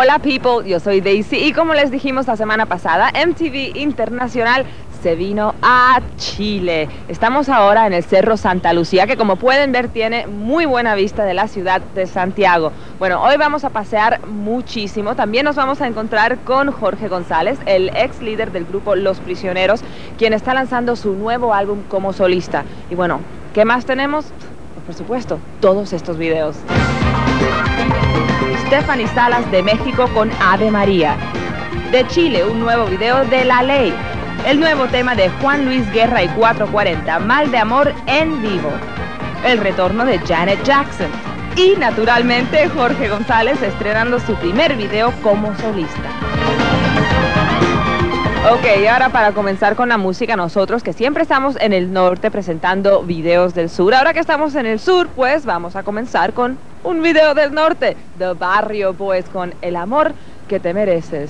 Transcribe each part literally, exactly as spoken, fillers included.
Hola people, yo soy Daisy y como les dijimos la semana pasada, M T V Internacional se vino a Chile. Estamos ahora en el Cerro Santa Lucía, que como pueden ver tiene muy buena vista de la ciudad de Santiago. Bueno, hoy vamos a pasear muchísimo. También nos vamos a encontrar con Jorge González, el ex líder del grupo Los Prisioneros, quien está lanzando su nuevo álbum como solista. Y bueno, ¿qué más tenemos? Pues, por supuesto, todos estos videos. Stephanie Salas de México con Ave María. De Chile, un nuevo video de La Ley. El nuevo tema de Juan Luis Guerra y cuatro cuarenta, Mal de Amor en vivo. El retorno de Janet Jackson. Y naturalmente Jorge González estrenando su primer video como solista. Ok, y ahora para comenzar con la música, nosotros que siempre estamos en el norte presentando videos del sur, ahora que estamos en el sur, pues vamos a comenzar con un video del norte, de Barrio Boys con El amor que te mereces.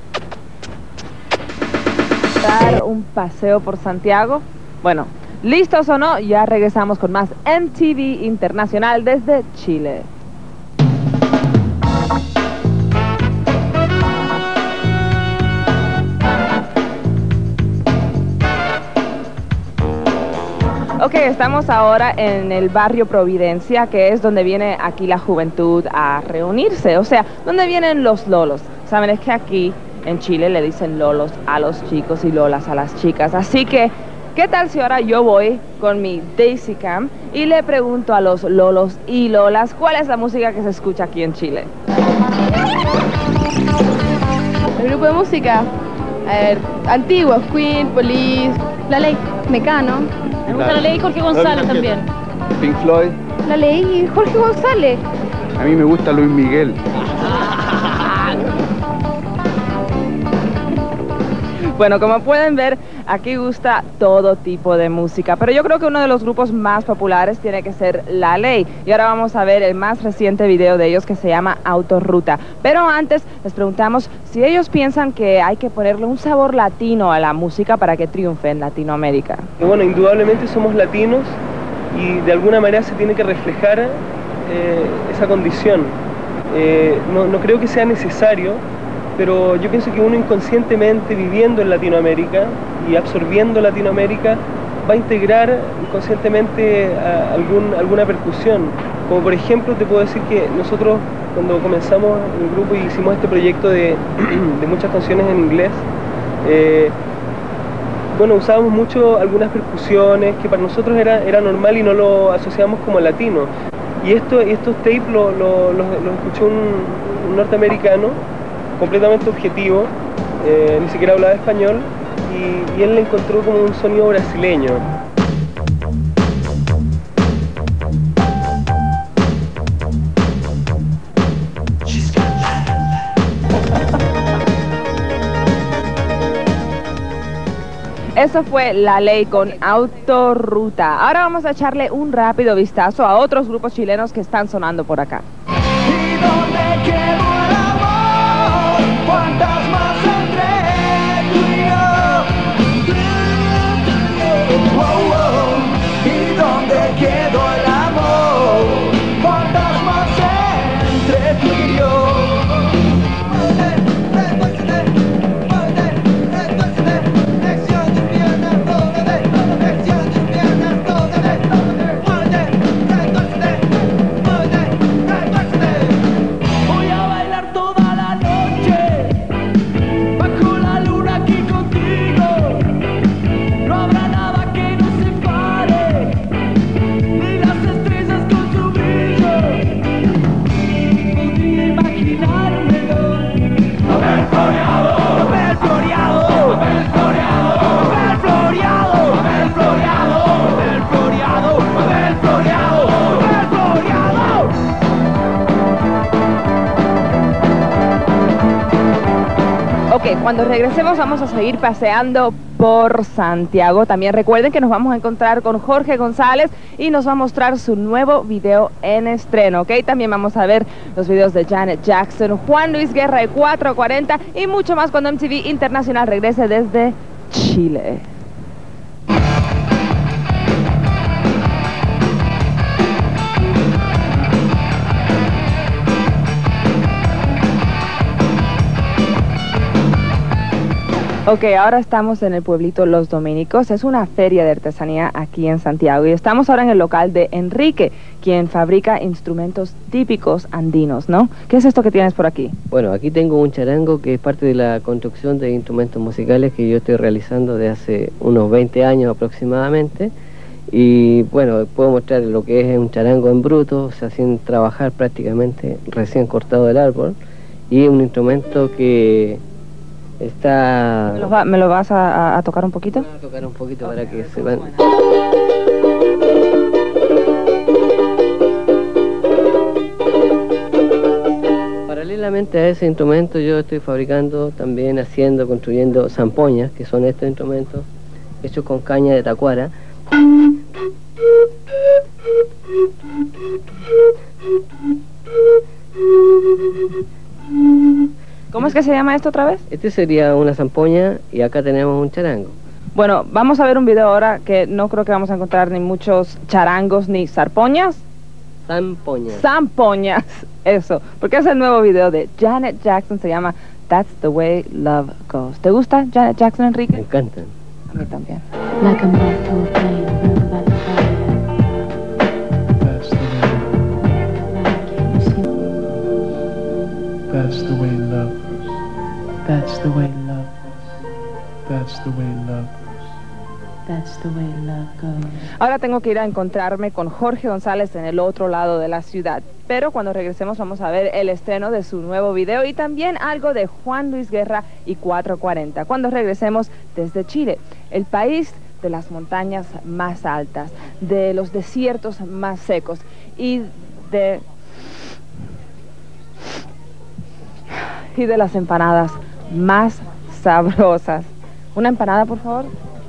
Dar un paseo por Santiago. Bueno, listos o no, ya regresamos con más M T V Internacional desde Chile. Ok, estamos ahora en el barrio Providencia, que es donde viene aquí la juventud a reunirse, o sea, donde vienen los lolos. Saben, es que aquí en Chile le dicen lolos a los chicos y lolas a las chicas, así que, ¿qué tal si ahora yo voy con mi Daisy Cam y le pregunto a los lolos y lolas cuál es la música que se escucha aquí en Chile? El grupo de música, a ver, antiguos, Queen, Police, La Ley, Mecano. Me gusta La Ley y Jorge González también. Pink Floyd. La Ley y Jorge González. A mí me gusta Luis Miguel. Bueno, como pueden ver, aquí gusta todo tipo de música, pero yo creo que uno de los grupos más populares tiene que ser La Ley. Y ahora vamos a ver el más reciente video de ellos que se llama Autorruta. Pero antes les preguntamos si ellos piensan que hay que ponerle un sabor latino a la música para que triunfe en Latinoamérica. Y bueno, indudablemente somos latinos y de alguna manera se tiene que reflejar eh, esa condición. Eh, no, no creo que sea necesario, pero yo pienso que uno inconscientemente viviendo en Latinoamérica y absorbiendo Latinoamérica va a integrar inconscientemente a algún, alguna percusión. Como por ejemplo te puedo decir que nosotros cuando comenzamos el grupo y hicimos este proyecto de, de muchas canciones en inglés, eh, bueno, usábamos mucho algunas percusiones que para nosotros era, era normal y no lo asociamos como latino. Y esto, estos tapes los lo, lo, lo escuchó un, un norteamericano completamente objetivo, eh, ni siquiera hablaba español, y, y él le encontró como un sonido brasileño. Eso fue La Ley con Autorruta. Ahora vamos a echarle un rápido vistazo a otros grupos chilenos que están sonando por acá. ¿Y dónde quedó el amor? Fantasmas entre tú y yo. Oh, oh. ¿Y dónde quedó el amor? Fantasmas entre tú y yo. Ok, cuando regresemos vamos a seguir paseando por Santiago. También recuerden que nos vamos a encontrar con Jorge González y nos va a mostrar su nuevo video en estreno, ¿ok? También vamos a ver los videos de Janet Jackson, Juan Luis Guerra y cuatro cuarenta y mucho más cuando M T V Internacional regrese desde Chile. Ok, ahora estamos en el pueblito Los Dominicos. Es una feria de artesanía aquí en Santiago y estamos ahora en el local de Enrique, quien fabrica instrumentos típicos andinos, ¿no? ¿Qué es esto que tienes por aquí? Bueno, aquí tengo un charango que es parte de la construcción de instrumentos musicales que yo estoy realizando de hace unos veinte años aproximadamente. Y bueno, puedo mostrar lo que es un charango en bruto, o sea, sin trabajar prácticamente, recién cortado del árbol. Y un instrumento que está... ¿Me lo, va, me lo vas a, a tocar un poquito? Voy a tocar un poquito para que se vean. Paralelamente a ese instrumento yo estoy fabricando, también haciendo, construyendo zampoñas, que son estos instrumentos hechos con caña de tacuara. ¿Cómo es que se llama esto otra vez? Este sería una zampoña y acá tenemos un charango. Bueno, vamos a ver un video ahora que no creo que vamos a encontrar ni muchos charangos ni zarpoñas. Zampoñas. Zampoñas, eso, porque es el nuevo video de Janet Jackson, se llama That's the Way Love Goes. ¿Te gusta Janet Jackson, Enrique? Me encantan. A mí también. Like a moth to a flame, burned by the fire. That's the way. Can you see? That's the way love goes. That's the way love goes. That's the way love goes. That's the way love goes. Ahora tengo que ir a encontrarme con Jorge González en el otro lado de la ciudad. Pero cuando regresemos vamos a ver el estreno de su nuevo video y también algo de Juan Luis Guerra y cuatro cuarenta. Cuando regresemos desde Chile, el país de las montañas más altas, de los desiertos más secos y de... y de las empanadas más sabrosas. ¿Una empanada, por favor?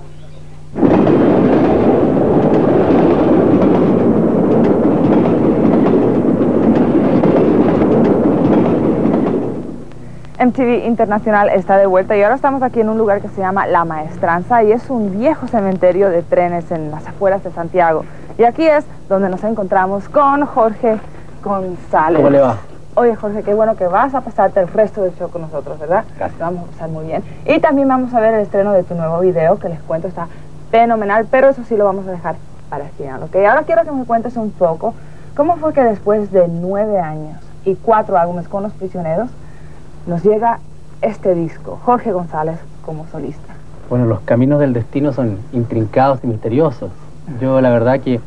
M T V Internacional está de vuelta y ahora estamos aquí en un lugar que se llama La Maestranza y es un viejo cementerio de trenes en las afueras de Santiago. Y aquí es donde nos encontramos con Jorge González. ¿Cómo le va? Oye, Jorge, qué bueno que vas a pasarte el resto del show con nosotros, ¿verdad? Gracias. Lo vamos a pasar muy bien. Y también vamos a ver el estreno de tu nuevo video, que les cuento está fenomenal, pero eso sí lo vamos a dejar para el final, ¿ok? Ahora quiero que me cuentes un poco cómo fue que después de nueve años y cuatro álbumes con Los Prisioneros, nos llega este disco, Jorge González como solista. Bueno, los caminos del destino son intrincados y misteriosos. Yo la verdad que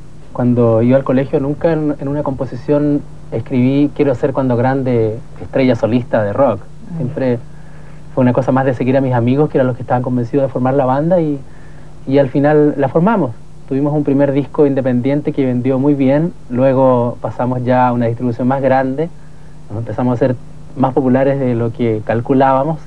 cuando iba al colegio nunca en, en una composición escribí quiero ser cuando grande estrella solista de rock. Siempre fue una cosa más de seguir a mis amigos que eran los que estaban convencidos de formar la banda y, y al final la formamos. Tuvimos un primer disco independiente que vendió muy bien, luego pasamos ya a una distribución más grande, nos empezamos a ser más populares de lo que calculábamos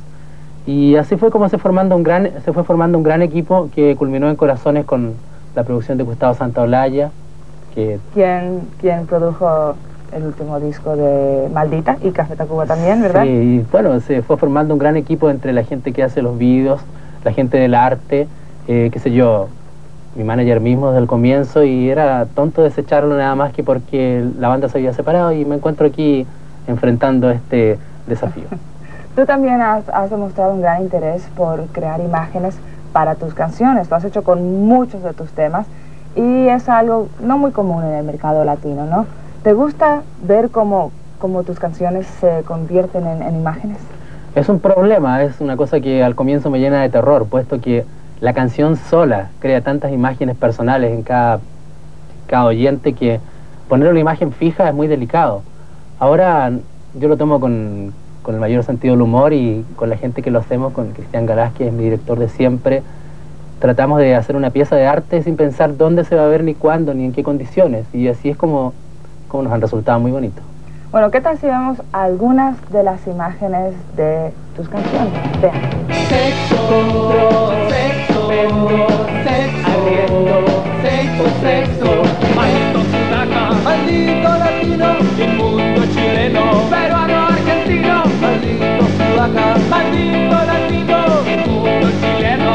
y así fue como se, formando un gran, se fue formando un gran equipo que culminó en Corazones con la producción de Gustavo Santaolalla. Que... ¿Quién, quién produjo el último disco de Maldita y Café Tacuba también, ¿verdad? Sí, y bueno, se fue formando un gran equipo entre la gente que hace los vídeos, la gente del arte, eh, qué sé yo, mi manager mismo desde el comienzo y era tonto desecharlo nada más que porque la banda se había separado y me encuentro aquí enfrentando este desafío. Tú también has, has demostrado un gran interés por crear imágenes para tus canciones, lo has hecho con muchos de tus temas y es algo no muy común en el mercado latino, ¿no? ¿Te gusta ver cómo, cómo tus canciones se convierten en, en imágenes? Es un problema, es una cosa que al comienzo me llena de terror, puesto que la canción sola crea tantas imágenes personales en cada, cada oyente que poner una imagen fija es muy delicado. Ahora yo lo tomo con, con el mayor sentido del humor y con la gente que lo hacemos, con Cristian Galás, que es mi director de siempre, tratamos de hacer una pieza de arte sin pensar dónde se va a ver, ni cuándo, ni en qué condiciones, y así es como, como nos han resultado muy bonitos. Bueno, ¿qué tal si vemos algunas de las imágenes de tus canciones? Vean. Sexo, sexo, sexo, arriendo, sexo, sexo, maldito sudaca, maldito latino, inmundo chileno, peruano, argentino, maldito sudaca, maldito latino, inmundo chileno.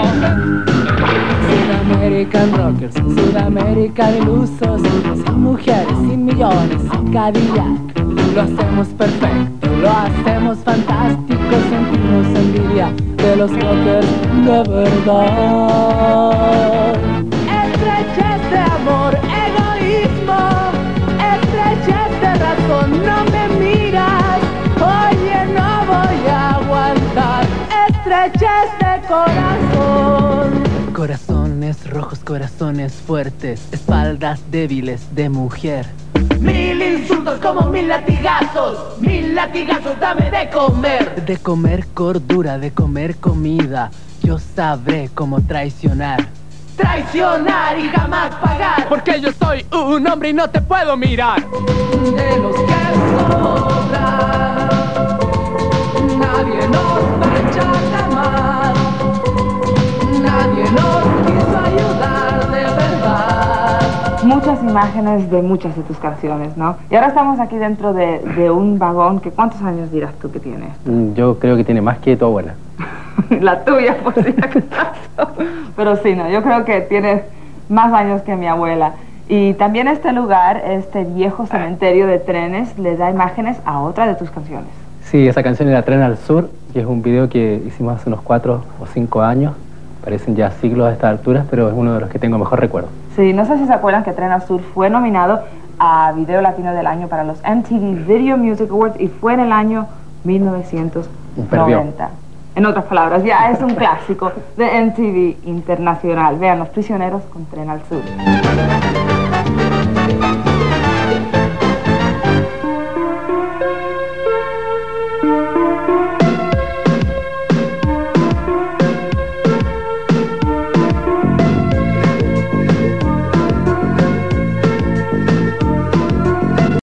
Sudamerican rockers, Sudamerican ilusos, sin mujeres, sin millones, sin Cadillac. Lo hacemos perfecto, lo hacemos fantástico, sentimos envidia historia de los rockers de verdad. Estrechez de amor, egoísmo, estrechez de razón, no me miras, oye, no voy a aguantar, estrechez de corazón. Corazones rojos, corazones fuertes, espaldas débiles de mujer. Mil insultos como mil latigazos, mil latigazos, dame de comer. De comer cordura, de comer comida, yo sabré cómo traicionar. Traicionar y jamás pagar, porque yo soy un hombre y no te puedo mirar. De los que sobran, nadie nos va a echar jamás, nadie nos quiso ayudar de verdad. Muchas imágenes de muchas de tus canciones, ¿no? Y ahora estamos aquí dentro de, de un vagón que ¿cuántos años dirás tú que tiene? Yo creo que tiene más que tu abuela. La tuya, por si acaso. Pero sí, no, yo creo que tienes más años que mi abuela. Y también este lugar, este viejo cementerio de trenes, le da imágenes a otra de tus canciones. Sí, esa canción era Tren al Sur, que es un video que hicimos hace unos cuatro o cinco años. Parecen ya siglos a estas alturas, pero es uno de los que tengo mejor recuerdo. Sí, no sé si se acuerdan que Tren al Sur fue nominado a Video Latino del Año para los M T V Video Music Awards y fue en el año mil novecientos noventa. En otras palabras, ya es un clásico de M T V internacional. Vean, Los Prisioneros con Tren al Sur.